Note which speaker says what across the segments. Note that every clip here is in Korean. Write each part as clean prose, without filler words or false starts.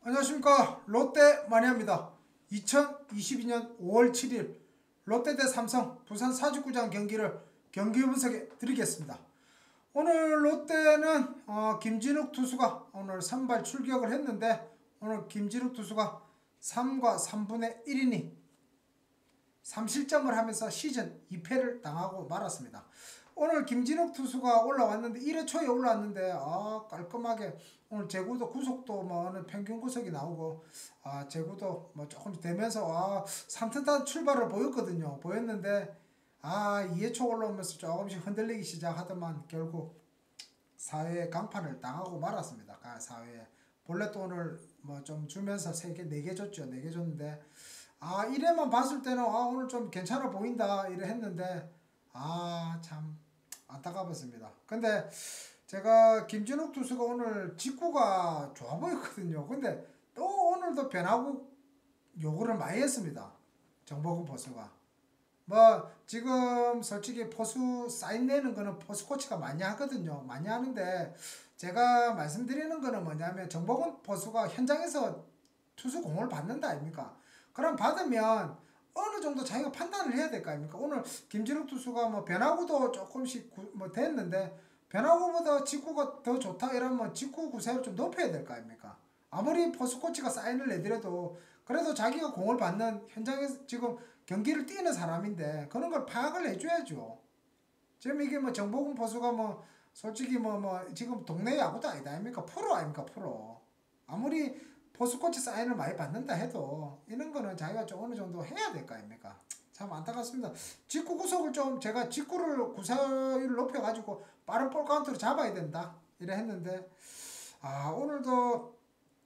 Speaker 1: 안녕하십니까. 롯데 마니아입니다. 2022년 5월 7일 롯데 대 삼성 부산 사직구장 경기를 경기 분석해 드리겠습니다. 오늘 롯데는 김진욱 투수가 오늘 선발 출격을 했는데 오늘 김진욱 투수가 3과 3분의 1이닝 3실점을 하면서 시즌 2패를 당하고 말았습니다. 오늘 김진욱 투수가 올라왔는데 1회 초에 올라왔는데 깔끔하게 오늘 제구도 구속도 뭐 어느 평균 구속이 나오고 제구도 뭐 조금 되면서 3트타 출발을 보였는데 2회 초 올라오면서 조금씩 흔들리기 시작하더만 결국 4회 강판을 당하고 말았습니다. 4회에 볼넷도 오늘 뭐 좀 주면서 3개 4개 줬죠. 4개 줬는데 1회만 봤을 때는 오늘 좀 괜찮아 보인다 이래 했는데 참 안타까웠습니다. 근데 제가 김진욱 투수가 오늘 직구가 좋아 보였거든요. 근데 또 오늘도 변화구 요구를 많이 했습니다. 정보근 포수가 뭐 지금 솔직히 포수 사인 내는 거는 포수 코치가 많이 하거든요. 많이 하는데 제가 말씀드리는 거는 뭐냐면 정보근 포수가 현장에서 투수 공을 받는다 아닙니까? 그럼 받으면 어느 정도 자기가 판단을 해야 될 거 아닙니까? 오늘 김진욱 투수가 뭐 변화구도 조금씩 뭐 됐는데 변화구보다 직구가 더 좋다 이러면 직구 구세를 좀 높여야 될 거 아닙니까? 아무리 포수 코치가 사인을 내더라도 그래도 자기가 공을 받는 현장에서 지금 경기를 뛰는 사람인데 그런 걸 파악을 해줘야죠. 지금 이게 뭐 정보근 포수가 뭐 솔직히 뭐 지금 동네 야구도 아닙니까? 프로 아닙니까? 프로. 아무리 포수코치 사인을 많이 받는다 해도 이런 거는 자기가 좀 어느 정도 해야 될 거 아닙니까? 참 안타깝습니다. 직구 구속을 좀 제가 직구를 구사율을 높여가지고 빠른 볼 카운트로 잡아야 된다 이래 했는데 오늘도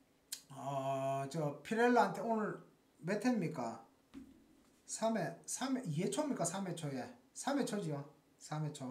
Speaker 1: 저 피렐라한테 오늘 몇 회입니까? 3회 2회 초입니까? 3회 초에 3회 초지요. 3회 초.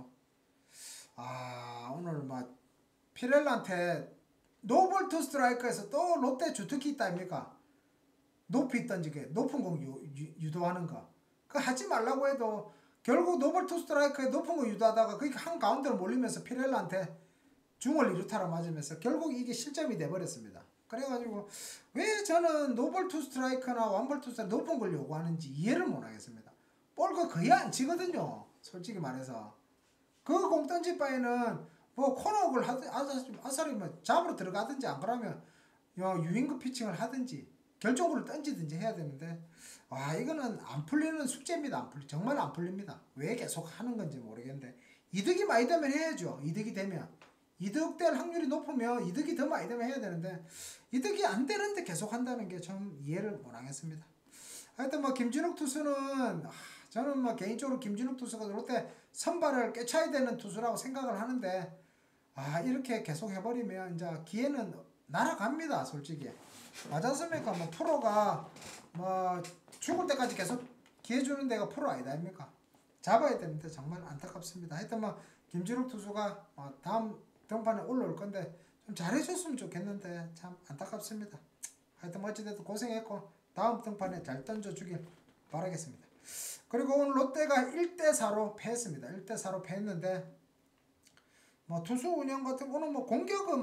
Speaker 1: 오늘 막 피렐라한테 노볼 투 스트라이크에서 또 롯데 주특기 있다 아닙니까? 높이 던지게 높은 공 유도하는 거 그거 하지 말라고 해도 결국 노볼 투 스트라이크에 높은 거 유도하다가 그게 한가운데로 몰리면서 피렐라한테 중을 2루타로 맞으면서 결국 이게 실점이 돼버렸습니다. 그래가지고 왜 저는 노볼 투 스트라이크나 원볼 투 스트라이크 높은 걸 요구하는지 이해를 못하겠습니다. 볼그 거의 안 치거든요. 솔직히 말해서 그 공 던질 바에는 뭐 코너를 아사리 뭐 잡으러 들어가든지 안 그러면 유인구 피칭을 하든지 결정구를 던지든지 해야 되는데 이거는 안 풀리는 숙제입니다. 정말 안 풀립니다. 왜 계속 하는 건지 모르겠는데 이득이 많이 되면 해야죠. 이득이 되면 이득될 확률이 높으면 이득이 더 많이 되면 해야 되는데 이득이 안 되는데 계속 한다는 게 좀 이해를 못 하겠습니다. 하여튼 뭐 김진욱 투수는 저는 뭐 개인적으로 김진욱 투수가 롯데 선발을 꿰차야 되는 투수라고 생각을 하는데 이렇게 계속 해버리면 이제 기회는 날아갑니다. 솔직히 맞지 않습니까? 뭐 프로가 뭐 죽을 때까지 계속 기회 주는 데가 프로 아닙니까? 잡아야 되는데 정말 안타깝습니다. 하여튼 뭐 김진욱 투수가 다음 등판에 올라올 건데 좀 잘해줬으면 좋겠는데 참 안타깝습니다. 하여튼 어찌됐든 고생했고 다음 등판에 잘 던져주길 바라겠습니다. 그리고 오늘 롯데가 1대4로 패했습니다. 1대4로 패했는데 뭐 투수 운영 같은 거는 뭐 공격은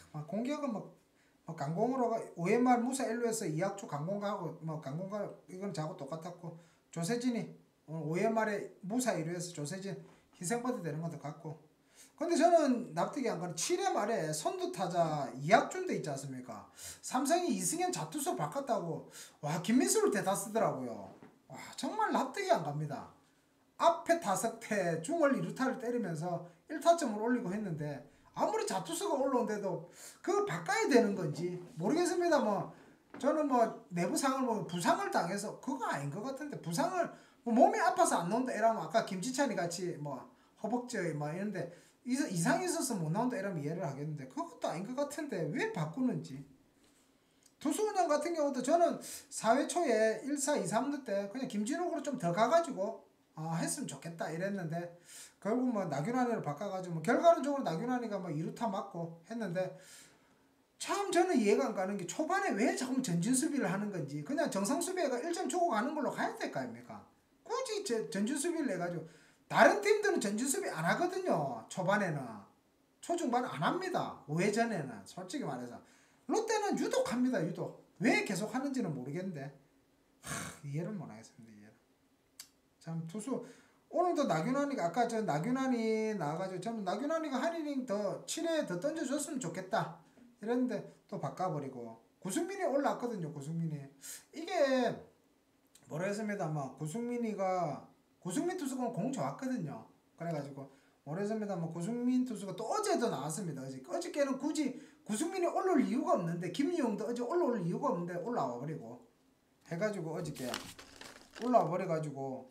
Speaker 1: 강공으로 5회 말 무사 1루에서 2학주 강공가하고 강공가 이건 자고 똑같았고 조세진이 오늘 5회 말에 무사 1루에서 조세진 희생받아 되는 것도 같고 근데 저는 납득이 안 가는 7회 말에 선두 타자 이학준도 있지 않습니까? 삼성이 이승현 자투수 바꿨다고 김민수를 대타 쓰더라고요. 정말 납득이 안 갑니다. 앞에 5태 중을 2루타를 때리면서 1타점을 올리고 했는데 아무리 자투수가 올라온데도 그걸 바꿔야 되는 건지 모르겠습니다. 뭐 저는 뭐 내부 상을 뭐 부상을 당해서 그거 아닌 것 같은데 부상을 몸이 아파서 안 나온다 이러면 아까 김지찬이 같이 허벅지 이런데 이상이 있어서 못 나온다 이러면 이해를 하겠는데 그것도 아닌 것 같은데 왜 바꾸는지. 투수 운영 같은 경우도 저는 4회 초에 1사 2, 3루 때 그냥 김진욱으로 좀 더 가가지고 했으면 좋겠다 이랬는데 결국 나균환이로 바꿔가지고 결과론적으로 나균환이가 2루타 맞고 했는데 참 저는 이해가 안 가는 게 초반에 왜 자꾸 전진수비를 하는 건지 그냥 정상수비가 1점 주고 가는 걸로 가야 될 거 아닙니까? 굳이 전진수비를 해가지고 다른 팀들은 전진수비 안 하거든요. 초반에는 초중반은 안 합니다. 5회 전에는 솔직히 말해서 롯데는 유독 합니다. 유독. 왜 계속 하는지는 모르겠는데 이해를 못하겠습니다. 이해를. 참 투수 오늘도 나균환이가 아까 저 나균환이 나와가지고 저는 나균환이가 한 이닝 더 7회 더 던져줬으면 좋겠다 이랬는데 또 바꿔버리고 구승민이 올라왔거든요. 구승민이 이게 뭐라 했습니다. 아마 구승민 투수가 공 좋았거든요. 그래가지고 뭐라 했습니다. 구승민 투수가 또 어제도 나왔습니다. 어저께는 굳이 구승민이 올라올 이유가 없는데 김유영도 어제 올라올 이유가 없는데 올라와 버리고 해가지고 어저께 올라와 버려가지고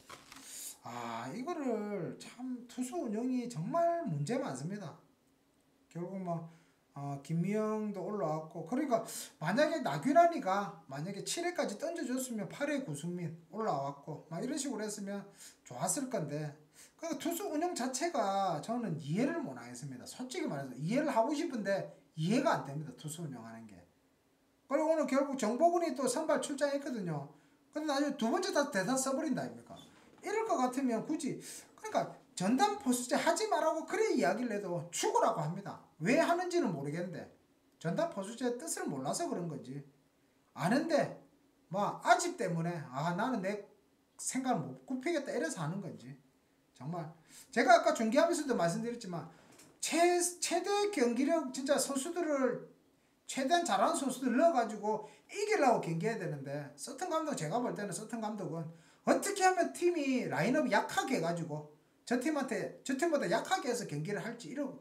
Speaker 1: 이거를 참 투수 운영이 정말 문제 많습니다. 결국 김미영도 올라왔고 그러니까 만약에 나균환이가 만약에 7회까지 던져줬으면 8회 구승민 올라왔고 막 이런 식으로 했으면 좋았을 건데 그 투수 운영 자체가 저는 이해를 못 하겠습니다. 솔직히 말해서 이해를 하고 싶은데 이해가 안 됩니다. 투수 운영하는 게. 그리고 오늘 결국 정보근이 또 선발 출장했거든요. 근데 나중에 두 번째 다 대타 써버린다 아닙니까? 이럴 것 같으면 굳이 그러니까 전담 포수제 하지 말라고 그래 이야기를 해도 죽으라고 합니다. 왜 하는지는 모르겠는데 전담 포수제 뜻을 몰라서 그런 건지 아는데 아집 때문에 나는 내 생각을 못 굽히겠다 이래서 하는 건지 정말 제가 아까 중계하면서도 말씀드렸지만 최대 경기력 진짜 선수들을 최대한 잘하는 선수들 넣어가지고 이기려고 경기해야 되는데 서튼 감독 제가 볼 때는 서튼 감독은 어떻게 하면 팀이 라인업이 약하게 해가지고 저 팀보다 약하게 해서 경기를 할지 이런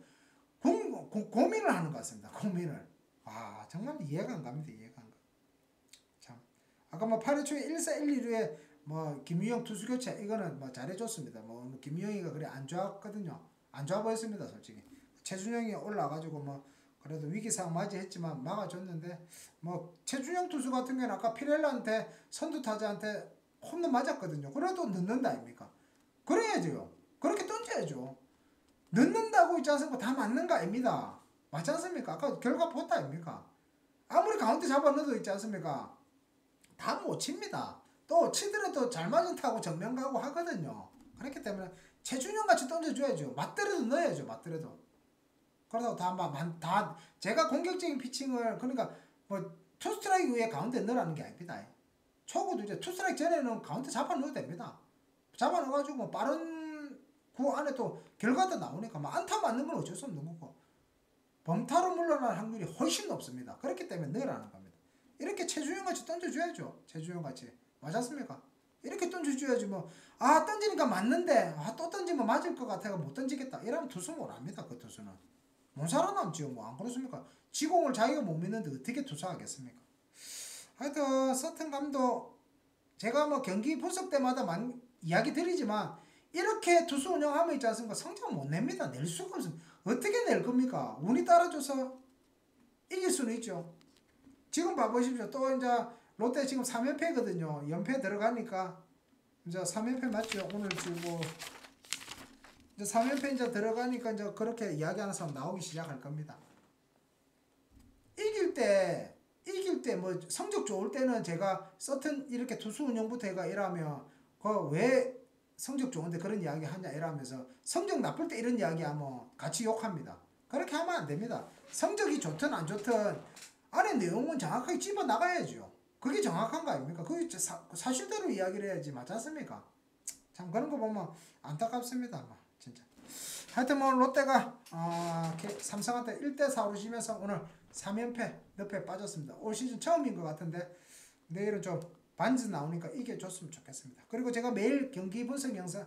Speaker 1: 고민을 하는 것 같습니다. 고민을. 정말 이해가 안 갑니다. 이해가 안 가. 참 아까 8회 초에 1사 1, 2루에 김유영 투수 교체 이거는 잘해줬습니다. 김유영이가 그래 안 좋았거든요. 안 좋아 보였습니다. 솔직히 최준영이 올라가지고 그래도 위기상황 맞이했지만 막아줬는데 최준영 투수 같은 경우는 아까 피렐라한테 선두타자한테 홈런 맞았거든요. 그래도 넣는다 아닙니까? 그래야죠. 그렇게 던져야죠. 넣는다고 있지 않습니까? 다 맞는 거 아닙니다. 맞지 않습니까? 아까 결과 보다 아닙니까? 아무리 가운데 잡아 넣어도 있지 않습니까? 다 못 칩니다. 또 치더라도 잘 맞은 타고 정면 가고 하거든요. 그렇기 때문에 최준영 같이 던져줘야죠. 맞더라도 넣어야죠. 맞더라도. 그러다고 다 제가 공격적인 피칭을 그러니까 투 스트라이크 위에 가운데 넣으라는 게 아닙니다. 초구도 이제 투 스트라이크 전에는 가운데 잡아 넣어도 됩니다. 잡아 넣어가지고 빠른 구 안에 또 결과도 나오니까 안타 맞는 건 어쩔 수 없는 거고 범타로 물러날 확률이 훨씬 높습니다. 그렇기 때문에 넣으라는 겁니다. 이렇게 최주영 같이 던져줘야죠. 최주영 같이. 맞았습니까? 이렇게 던져줘야지 던지니까 맞는데 또 던지면 맞을 것 같아가 못 던지겠다. 이러면 투수 못 합니다. 그 투수는. 못 살아남지요. 안 그렇습니까? 지공을 자기가 못 믿는데 어떻게 투수하겠습니까? 하여튼 서튼 감독 제가 경기 분석 때마다 이야기 드리지만 이렇게 투수 운영하면 있지 않습니까? 성적 못 냅니다. 낼 수가 없습니다. 어떻게 낼 겁니까? 운이 따라줘서 이길 수는 있죠. 지금 봐보십시오. 또 이제 롯데 지금 3연패거든요. 연패 들어가니까 이제 3연패 맞죠? 오늘 주고 이제 3연패 이제 들어가니까 이제 그렇게 이야기하는 사람 나오기 시작할 겁니다. 이길 때 성적 좋을 때는 제가 서튼 이렇게 투수 운영부터 해가 이러면 왜 성적 좋은데 그런 이야기 하냐 이러면서 성적 나쁠 때 이런 이야기 하면 같이 욕합니다. 그렇게 하면 안 됩니다. 성적이 좋든 안 좋든 안에 내용은 정확하게 집어 나가야죠. 그게 정확한 거 아닙니까? 그게 사실대로 이야기를 해야지. 맞지 않습니까? 참 그런 거 보면 안타깝습니다. 진짜. 하여튼 롯데가 삼성한테 1대4로 지면서 오늘 3연패 늪에 빠졌습니다. 올 시즌 처음인 것 같은데 내일은 좀 반즈 나오니까 이겨줬으면 좋겠습니다. 그리고 제가 매일 경기 분석 영상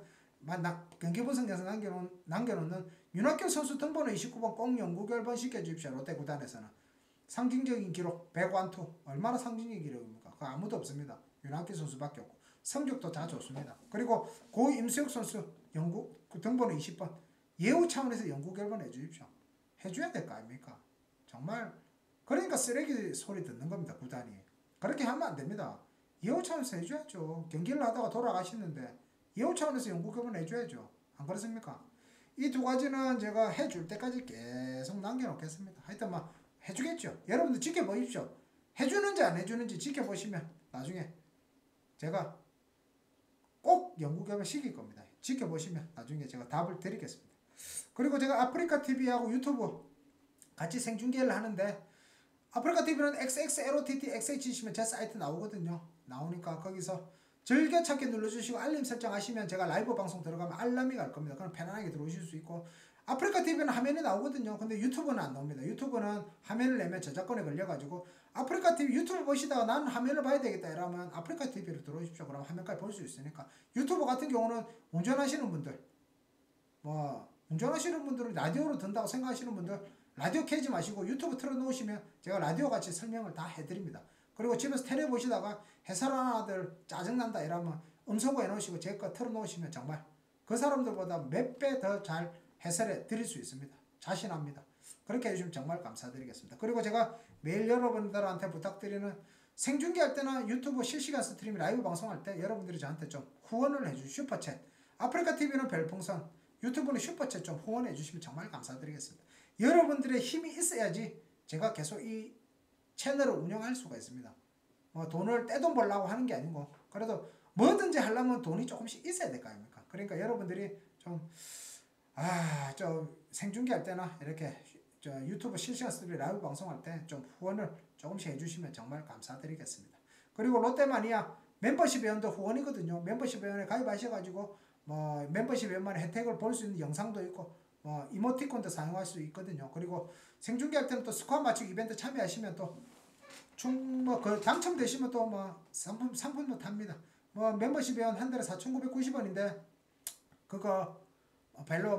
Speaker 1: 남겨놓는 윤학교 선수 등번호 29번 꼭 연구 결번 시켜주십시오. 롯데 구단에서는 상징적인 기록 100완투 얼마나 상징적인 기록입니까? 그거 아무도 없습니다. 윤학교 선수밖에 없고 성적도 다 좋습니다. 그리고 고 임수혁 선수 연구 등번호 20번 예우 차원에서 연구 결번 해주십시오. 해줘야 될 거 아닙니까? 정말 그러니까 쓰레기 소리 듣는 겁니다. 구단이. 그렇게 하면 안 됩니다. 예우 차원에서 해줘야죠. 경기를 하다가 돌아가시는데 예우 차원에서 연구 결번 해줘야죠. 안 그렇습니까? 이 두 가지는 제가 해줄 때까지 계속 남겨놓겠습니다. 하여튼 해주겠죠. 여러분들 지켜보십시오. 해주는지 안 해주는지 지켜보시면 나중에 제가 꼭 연구 결번 시킬 겁니다. 지켜보시면 나중에 제가 답을 드리겠습니다. 그리고 제가 아프리카 TV하고 유튜브 같이 생중계를 하는데 아프리카TV는 XXLOTT XH치시면 제 사이트 나오거든요. 나오니까 거기서 즐겨찾기 눌러주시고 알림 설정하시면 제가 라이브 방송 들어가면 알람이 갈 겁니다. 그럼 편안하게 들어오실 수 있고, 아프리카TV는 화면이 나오거든요. 근데 유튜브는 안 나옵니다. 유튜브는 화면을 내면 저작권에 걸려가지고, 아프리카TV 유튜브 보시다가 나는 화면을 봐야 되겠다 이러면 아프리카TV로 들어오십시오. 그럼 화면까지 볼 수 있으니까. 유튜브 같은 경우는 운전하시는 분들, 운전하시는 분들은 라디오로 듣는다고 생각하시는 분들 라디오 켜지 마시고 유튜브 틀어놓으시면 제가 라디오 같이 설명을 다 해드립니다. 그리고 집에서 테레비 보시다가 해설하는 아들 짜증난다 이러면 음소거 해놓으시고 제 거 틀어놓으시면 정말 그 사람들보다 몇 배 더 잘 해설해 드릴 수 있습니다. 자신합니다. 그렇게 해주시면 정말 감사드리겠습니다. 그리고 제가 매일 여러분들한테 부탁드리는, 생중계할 때나 유튜브 실시간 스트림 라이브 방송할 때 여러분들이 저한테 좀 후원을 해주시고, 슈퍼챗, 아프리카TV는 별풍선, 유튜브는 슈퍼챗 좀 후원해 주시면 정말 감사드리겠습니다. 여러분들의 힘이 있어야지 제가 계속 이 채널을 운영할 수가 있습니다. 돈을 떼돈 벌려고 하는 게 아니고, 그래도 뭐든지 하려면 돈이 조금씩 있어야 될 거 아닙니까? 그러니까 여러분들이 좀 생중계할 때나 이렇게 유튜브 실시간 스트리밍 라이브 방송할 때 좀 후원을 조금씩 해주시면 정말 감사드리겠습니다. 그리고 롯데마니아 멤버십 회원도 후원이거든요. 멤버십 회원에 가입하셔가지고 멤버십 회원만의 혜택을 볼 수 있는 영상도 있고, 이모티콘도 사용할 수 있거든요. 그리고 생중계할 때는 또 스코어 맞추기 이벤트 참여하시면 또 당첨되시면 또 상품도 탑니다. 멤버십 회원 한 달에 4,990원인데 그거 별로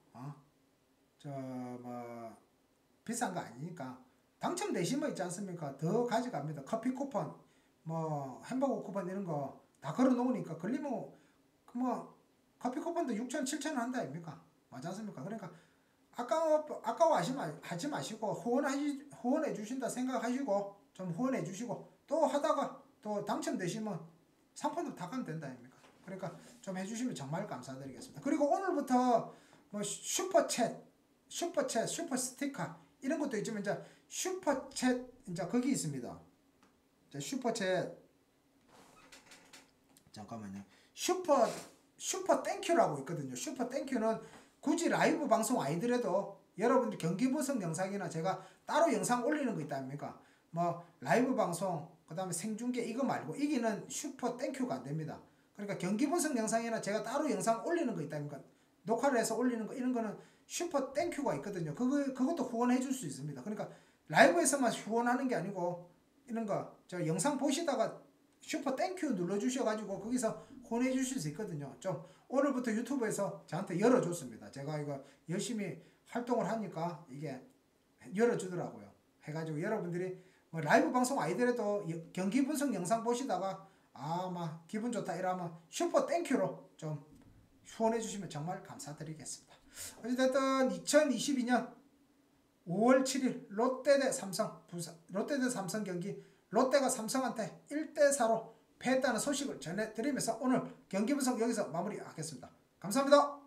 Speaker 1: 비싼 거 아니니까 당첨되시면 있지 않습니까? 더 가져갑니다. 커피 쿠폰, 햄버거 쿠폰 이런 거 다 걸어 놓으니까 걸리면 커피 쿠폰도 6,000, 7,000원 한다 아닙니까? 맞지 않습니까? 그러니까 아까워하지 마시고 후원해 주신다 생각하시고 좀 후원해 주시고, 또 하다가 또 당첨되시면 상품도 다 가면 된다 아닙니까? 그러니까 좀 해주시면 정말 감사드리겠습니다. 그리고 오늘부터 슈퍼챗, 슈퍼 스티커 이런 것도 있지만 이제 슈퍼챗 이제 거기 있습니다. 슈퍼챗 잠깐만요. 슈퍼 땡큐라고 있거든요. 슈퍼 땡큐는 굳이 라이브 방송 아니더라도 여러분들 경기 분석 영상이나 제가 따로 영상 올리는 거 있다 아닙니까? 라이브 방송, 그 다음에 생중계 이거 말고 이기는 슈퍼 땡큐가 안 됩니다. 그러니까 경기 분석 영상이나 제가 따로 영상 올리는 거 있다 아닙니까? 녹화를 해서 올리는 거 이런 거는 슈퍼 땡큐가 있거든요. 그것도 후원해 줄 수 있습니다. 그러니까 라이브에서만 후원하는 게 아니고 이런 거 저 영상 보시다가 슈퍼 땡큐 눌러주셔가지고 거기서 후원해 주실 수 있거든요. 좀 오늘부터 유튜브에서 저한테 열어줬습니다. 제가 이거 열심히 활동을 하니까 이게 열어주더라고요. 해가지고 여러분들이 라이브 방송 아니더라도 경기 분석 영상 보시다가 기분 좋다 이러면 슈퍼 땡큐로 좀 후원해 주시면 정말 감사드리겠습니다. 어쨌든 2022년 5월 7일 롯데 대 삼성 경기, 롯데가 삼성한테 1대4로 패했다는 소식을 전해드리면서 오늘 경기 분석 여기서 마무리하겠습니다. 감사합니다.